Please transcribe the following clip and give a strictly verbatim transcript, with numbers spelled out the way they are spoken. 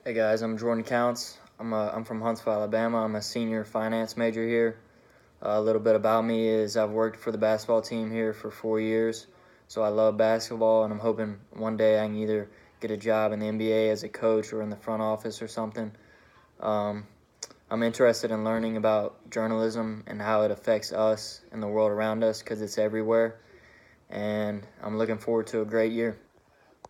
Hey guys, I'm Jordan Counts. I'm a, I'm from Huntsville, Alabama. I'm a senior finance major here. Uh, a little bit about me is I've worked for the basketball team here for four years, so I love basketball, and I'm hoping one day I can either get a job in the N B A as a coach or in the front office or something. Um, I'm interested in learning about journalism and how it affects us and the world around us because it's everywhere, and I'm looking forward to a great year.